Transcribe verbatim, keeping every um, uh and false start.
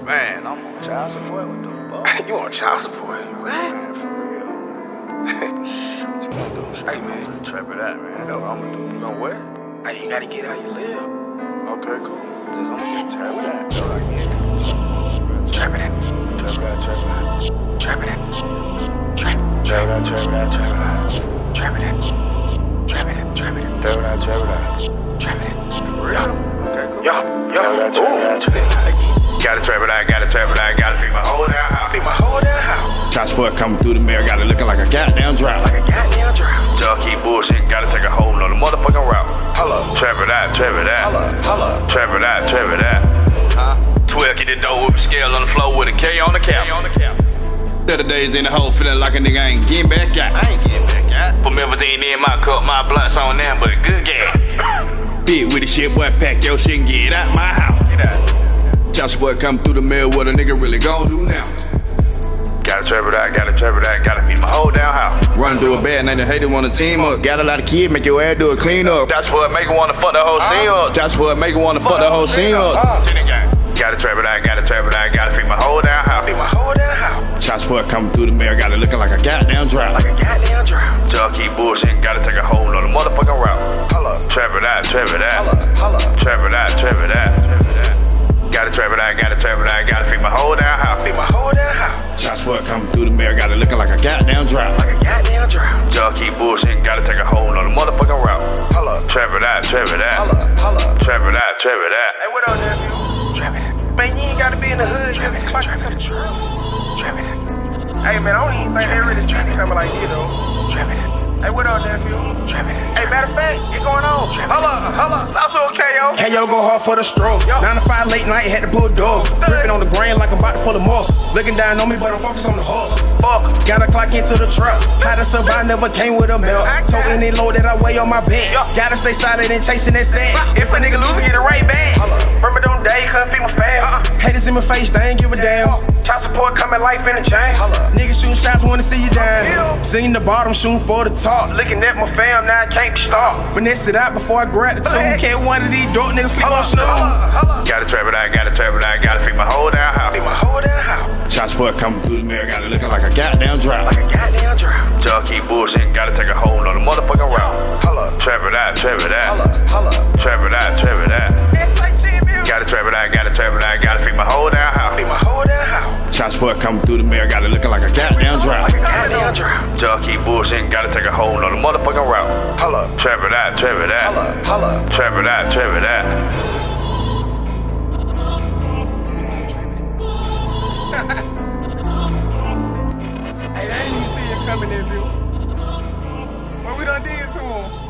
Man, I'm on child support with the fuck. You on child support? What? Man, for real. What you gonna do? Hey, man, trap it out, man. That's what I'm gonna do. You gonna what? Hey, you gotta get how you live. Okay, cool. Just, I'm gonna just trap it out. That's what I get. Trap it out. Trap it out, trap it out. Trap it out. Trap, Trap it out, trap it out, trap it out. trap it out. Trap it out. Trap it out. Trap it out, trap it out. Trap it out. For real? Okay, cool. Yo, yo. Trap it out, trap it out, trap it out. Gotta trap it out, gotta trap it out, gotta feed my whole damn house. Feed my whole damn house. Child support coming through the mail, got it looking like a goddamn drought. Like a goddamn drought. Y'all keep bullshitting, gotta take a whole nother motherfucking route. Hello. Trap it out, trap it out. Hello. Hello. Trap it out, trap it out. Huh? twelve, get the dough with a scale on the floor with a K on the cap. on the cap. The other days in the hole feeling like a nigga ain't getting back out. I ain't getting back out. From everything in my cup, my blunts on them, but good gas. Big with the shit, boy, pack your shit and get out my house. Get out. Child support come through the mail, what a nigga really gon' do now? Gotta trap it out, gotta trap it out, gotta feed my whole damn house. Running through a bad night, the haters wanna team up. Got a lot of kids, make your ass do a clean up. That's what make her wanna fuck the whole scene up. That's what make her wanna fuck the whole scene up. Gotta trap it out, gotta trap it out, gotta feed my whole damn house. Feed my whole damn house. Child support coming through the mail, got it looking like a goddamn drought. Like a goddamn drought. Y'all keep bullshitting, gotta take a whole nother motherfucking route. Hello. Trap it out, trap it out. Hello. Hello. Trap it out, trap it out. Trap it out. Gotta trap it out, gotta trap it out, gotta feed my whole damn house. Feed my whole damn house. Child support coming through the mail, got it looking like a goddamn drought. Like a goddamn drought. Y'all keep bullshitting, gotta take a whole nother motherfucking route. Hello. Trap it out, trap it out. Hello. Hello. Trap it out, trap it out. Hey, what up, nephew? Trap it out. Man, you ain't gotta be in the hood. Trap it out, Trap trap it it out. Trap it out. Hey, man, I don't even think they really see me coming like you, though. Trap it out. Hey, what up, nephew? Trap it out. Hey, matter of fact, what's going on? Hold up, hold up. I'm so K O. K O go hard for the stroke. nine to five late night, had to pull a dog. Gripping on the grain like I'm about to pull a moss. Looking down on me, but I'm focused on the horse. Fuck. Gotta clock into the trap. How to survive never came with a milk. Told any load that I weigh on my bed. Gotta stay solid and chasing that sand. If a nigga lose, get a right bag. Remember them days, couldn't feed my fam. Haters in my face, they ain't give a damn. Child support coming life in the chain. Niggas shooting shots, wanna see you down. Seen the bottom, shooting for the top. Looking at my fam, now I can't be stopped. Finesse it out before I grab the tool. Can't one of these dope niggas sleep on snooze. Gotta trap it out, gotta trap it out, gotta feed my whole damn house. Feed my whole damn house. Child support coming through the mail, got it looking like a goddamn drought. Like a goddamn drought. Y'all keep bullshitting, gotta take a whole nother motherfucking route. Hello. Trap it out, trap it out. Hello. Hello. Trap it out, trap it out. It's like shit, man. Gotta trap it out, gotta trap it out, gotta feed my whole damn house. Feed my whole damn house. Child support coming through the mail, got it looking like a goddamn drought. Like a goddamn drought. Y'all keep bullshitting, gotta take a whole nother motherfucking route. Hello. Trap it out, trap it out. Hello. Hello. Trap it out, trap it out. Hey, they ain't even see you coming, nephew. What we done did to him?